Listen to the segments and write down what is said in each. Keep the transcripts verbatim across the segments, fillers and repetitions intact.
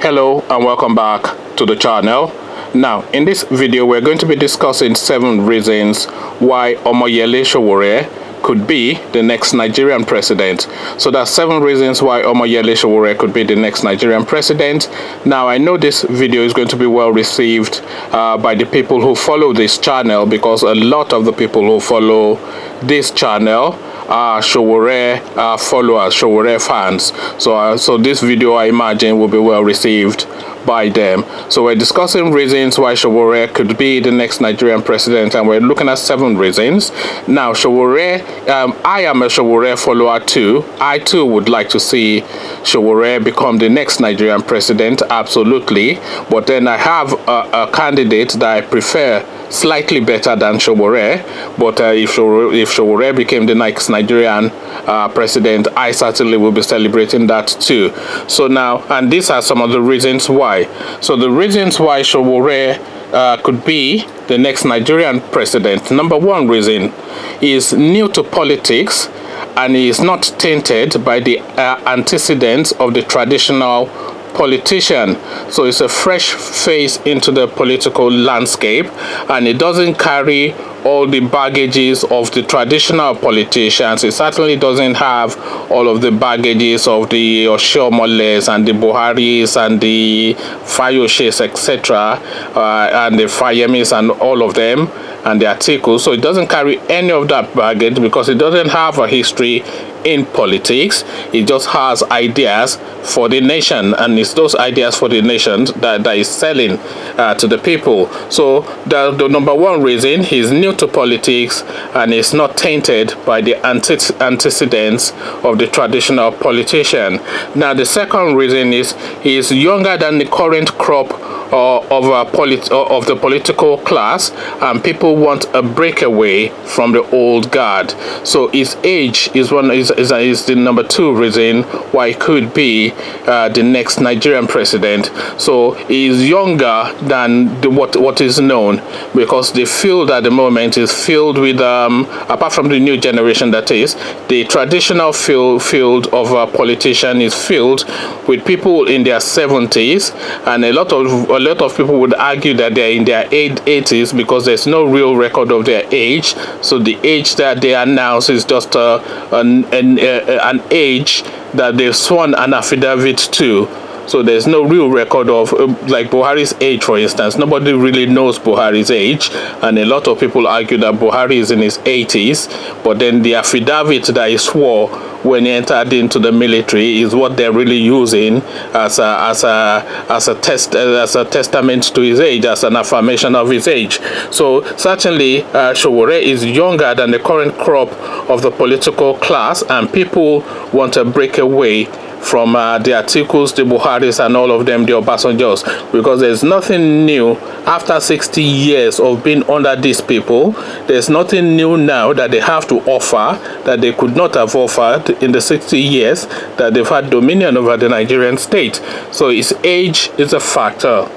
Hello and welcome back to the channel. Now in this video we're going to be discussing seven reasons why Omoyele Sowore could be the next Nigerian president. So that's seven reasons why Omoyele Sowore could be the next Nigerian president. Now I know this video is going to be well received uh, by the people who follow this channel, because a lot of the people who follow this channel are Sowore uh, followers, Sowore fans. So, uh, so this video I imagine will be well received by them. So we're discussing reasons why Sowore could be the next Nigerian president, and we're looking at seven reasons. Now Sowore, um, I am a Sowore follower too. I too would like to see Sowore become the next Nigerian president, absolutely. But then I have a, a candidate that I prefer slightly better than Sowore. But uh, if Sowore, if Sowore became the next Nigerian uh, president, I certainly will be celebrating that too. So now, and these are some of the reasons why. So the reasons why Sowore uh, could be the next Nigerian president. Number one reason is new to politics, and he is not tainted by the uh, antecedents of the traditional politician. So it's a fresh face into the political landscape, and it doesn't carry all the baggages of the traditional politicians. It certainly doesn't have all of the baggages of the Oshomoles and the Buharis and the Fayoshes, et cetera, uh, and the Fayemis and all of them, and the Atiku. So it doesn't carry any of that baggage because it doesn't have a history in politics. It just has ideas for the nation, and it's those ideas for the nation that, that is selling uh, to the people. So the, the number one reason, he's new to politics and is not tainted by the ante antecedents of the traditional politician. Now the second reason is he is younger than the current crop uh, of, a polit uh, of the political class, and people want a breakaway from the old guard. So his age is one is, is, is the number two reason why he could be uh, the next Nigerian president. So he is younger than the, what what is known, because the field at the moment is filled with um, apart from the new generation, that is the traditional field field of a politician is filled with people in their seventies, and a lot of a lot of people would argue that they're in their eighties because there's no real record of their age. So the age that they announce is just uh, an, an, uh, an age that they've sworn an affidavit to. So there's no real record of, uh, like Buhari's age, for instance. Nobody really knows Buhari's age, and a lot of people argue that Buhari is in his eighties, but then the affidavit that he swore when he entered into the military is what they're really using as a as a as a test as a testament to his age, as an affirmation of his age. So certainly uh, Sowore is younger than the current crop of the political class, and people want to break away from uh, the Atikus, the Buharis, and all of them, the Obasanjos, because there's nothing new after sixty years of being under these people. There's nothing new now that they have to offer that they could not have offered in the sixty years that they've had dominion over the Nigerian state. So his age is a factor.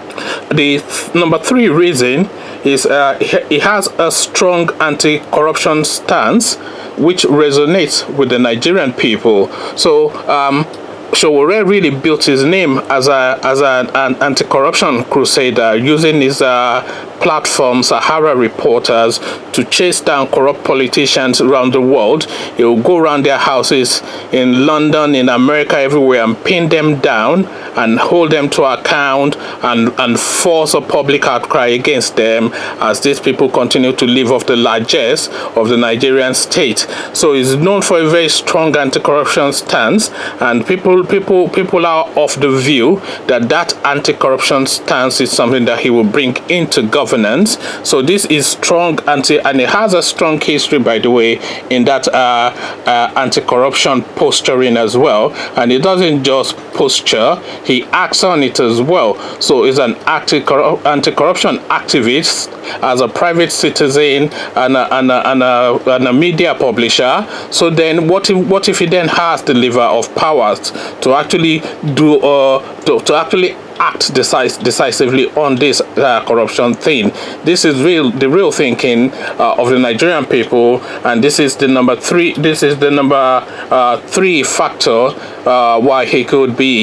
The th number three reason is uh, he has a strong anti-corruption stance, which resonates with the Nigerian people. So um, Sowore really built his name as a as a, an anti-corruption crusader, using his uh, platform Sahara Reporters to chase down corrupt politicians around the world. He will go around their houses in London, in America, everywhere, and pin them down and hold them to account, and, and force a public outcry against them as these people continue to live off the largesse of the Nigerian state. So he's known for a very strong anti-corruption stance, and people people people are of the view that that anti-corruption stance is something that he will bring into governance. So this is strong anti, and it has a strong history, by the way, in that uh, uh, anti-corruption posturing as well. And it doesn't just posture, he acts on it as well. So he's an anti-corruption activist as a private citizen and a, and, a, and, a, and a media publisher. So then what if, what if he then has the lever of powers to actually do uh, to, to actually act decis decisively on this uh, corruption thing? This is real, the real thinking uh, of the Nigerian people, and this is the number three. This is the number uh, three factor uh, why he could be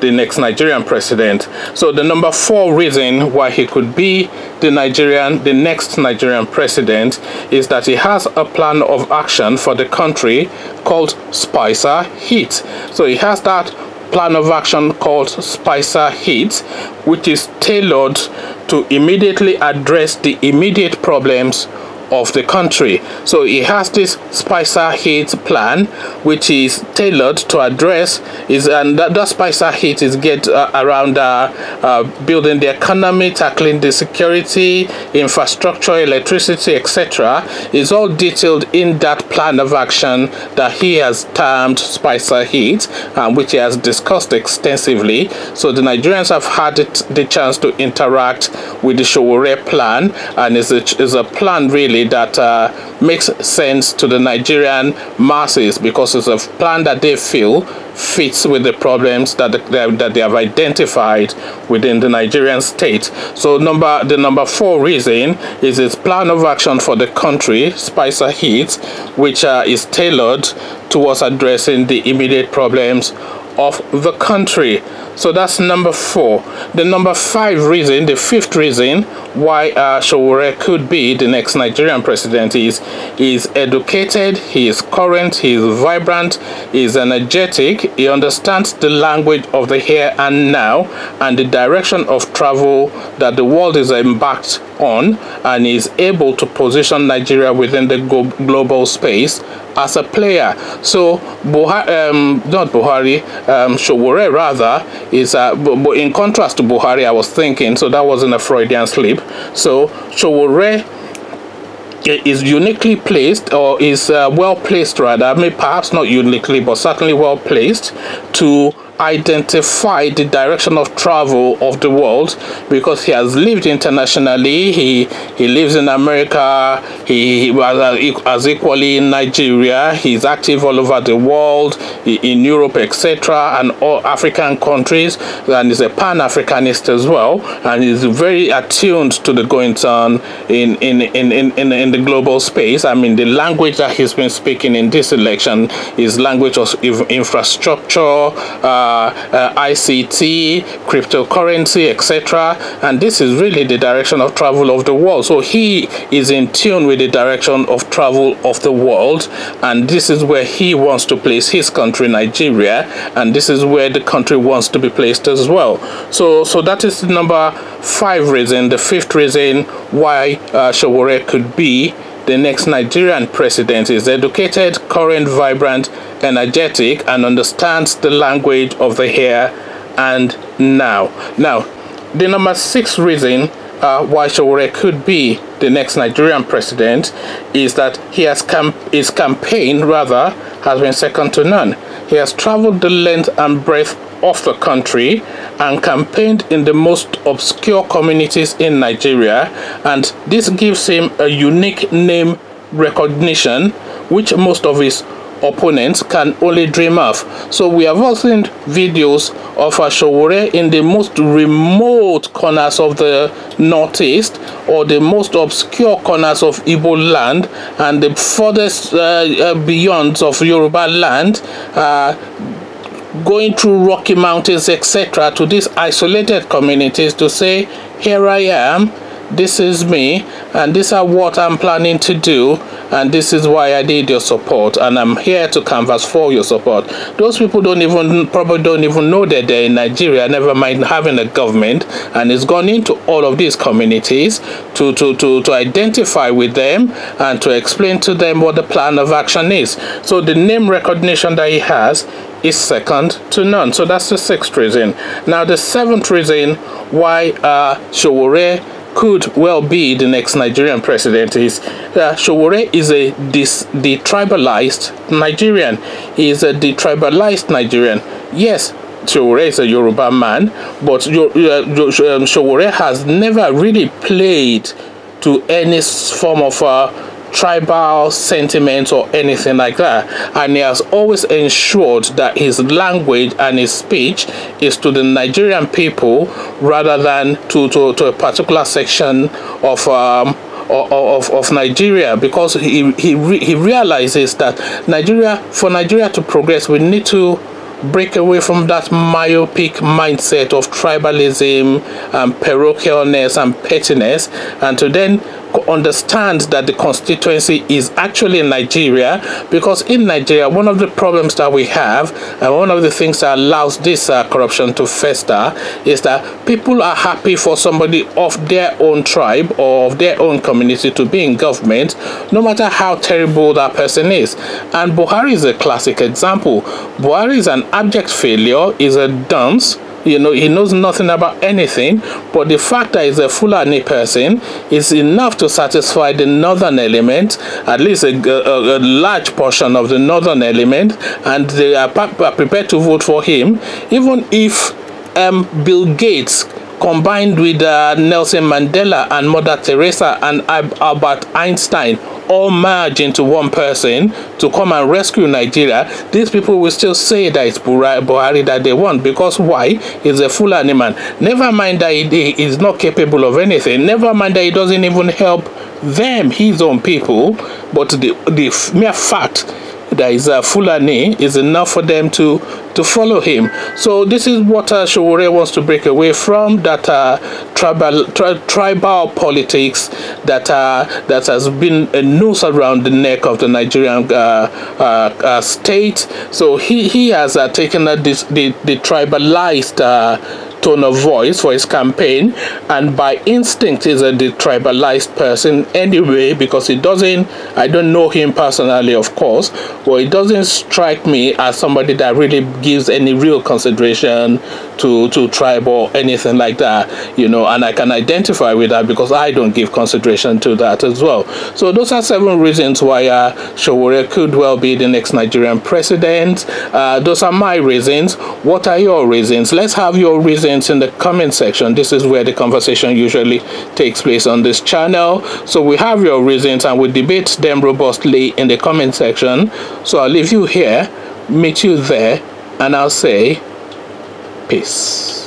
the next Nigerian president. So the number four reason why he could be the Nigerian, the next Nigerian president is that he has a plan of action for the country called Spicer Heat. So he has that plan of action called Spicer Heat, which is tailored to immediately address the immediate problems of the country. So he has this Spicer Heat plan, which is tailored to address is and that, that Spicer Heat is get uh, around uh, uh, building the economy, tackling the security, infrastructure, electricity, et cetera. Is all detailed in that plan of action that he has termed Spicer Heat, um, which he has discussed extensively. So the Nigerians have had it, the chance to interact with the Sowore plan, and is a, is a plan really that uh, makes sense to the Nigerian masses, because it's a plan that they feel fits with the problems that they, that they have identified within the Nigerian state. So number the number four reason is its plan of action for the country, Spicer Heat, which uh, is tailored towards addressing the immediate problems of the country. So that's number four. The number five reason, the fifth reason why uh, Sowore could be the next Nigerian president is he is educated, he is current, he is vibrant, he is energetic, he understands the language of the here and now and the direction of travel that the world is embarked on, and is able to position Nigeria within the global space as a player. So Buhari, um, not Buhari, um, Sowore rather, is uh, but in contrast to Buhari, I was thinking, so that wasn't a Freudian slip. So Sowore is uniquely placed, or is uh, well placed rather, maybe perhaps not uniquely, but certainly well placed to identify the direction of travel of the world, because he has lived internationally. He he lives in America. He, he was as equally in Nigeria. He's active all over the world, in Europe, et cetera, and all African countries. And he's a Pan-Africanist as well, and he's very attuned to the goings on in in in in in, in the global space. I mean, the language that he's been speaking in this election is language of infrastructure. Uh, Uh, I C T, cryptocurrency, et cetera. And this is really the direction of travel of the world. So he is in tune with the direction of travel of the world, and this is where he wants to place his country, Nigeria, and this is where the country wants to be placed as well. So, so that is the number five reason, the fifth reason why uh, Sowore could be the next Nigerian president. Is educated, current, vibrant, energetic, and understands the language of the here and now. Now, the number six reason uh, why Sowore could be the next Nigerian president is that he has camp his campaign rather has been second to none. He has traveled the length and breadth of the country and campaigned in the most obscure communities in Nigeria, and this gives him a unique name recognition which most of his opponents can only dream of. So we have all seen videos of Sowore in the most remote corners of the northeast, or the most obscure corners of Igbo land, and the furthest uh, uh, beyond of Yoruba land, uh, going through Rocky Mountains, et cetera, to these isolated communities to say, here I am, this is me, and this is what I'm planning to do, and this is why I need your support, and I'm here to canvass for your support. Those people don't even, probably don't even know that they're in Nigeria, never mind having a government, and it's gone into all of these communities to, to, to, to identify with them and to explain to them what the plan of action is. So the name recognition that he has is second to none. So that's the sixth reason. Now the seventh reason why uh, Sowore could well be the next Nigerian president is uh, Sowore is a dis detribalized Nigerian. He is a detribalized Nigerian. Yes, Sowore is a Yoruba man, but uh, Sowore has never really played to any form of uh, tribal sentiments or anything like that, and he has always ensured that his language and his speech is to the Nigerian people rather than to to, to a particular section of um Of, of Nigeria, because he he, re he realizes that Nigeria, for Nigeria to progress, we need to break away from that myopic mindset of tribalism and parochialness and pettiness, and to then understand that the constituency is actually Nigeria. Because in Nigeria, one of the problems that we have, and one of the things that allows this uh, corruption to fester, is that people are happy for somebody of their own tribe or of their own community to be in government, no matter how terrible that person is. And Buhari is a classic example. Buhari is an abject failure, is a dunce. You know, he knows nothing about anything, but the fact that he's a Fulani person is enough to satisfy the northern element, at least a, a, a large portion of the northern element, and they are, are prepared to vote for him, even if um, Bill Gates combined with uh, Nelson Mandela and Mother Teresa and Albert Einstein all merge into one person to come and rescue Nigeria. These people will still say that it's Buhari that they want. Because why? He's a Fulani man. Never mind that he is not capable of anything. Never mind that he doesn't even help them, his own people. But the, the mere fact that is uh, Fulani is enough for them to to follow him. So this is what uh, Sowore wants to break away from, that uh, tribal tri tribal politics that uh, that has been a noose around the neck of the Nigerian uh, uh, uh, state. So he he has uh, taken uh, this the the tribalized uh, tone of voice for his campaign, and by instinct is a detribalized person anyway, because it doesn't, I don't know him personally, of course, but it doesn't strike me as somebody that really gives any real consideration to to tribe or anything like that, you know, and I can identify with that because I don't give consideration to that as well. So those are seven reasons why uh, Sowore could well be the next Nigerian president. Uh, those are my reasons. What are your reasons? Let's have your reasons in the comment section. This is where the conversation usually takes place on this channel. So we have your reasons and we debate them robustly in the comment section. So I'll leave you here, meet you there, and I'll say peace.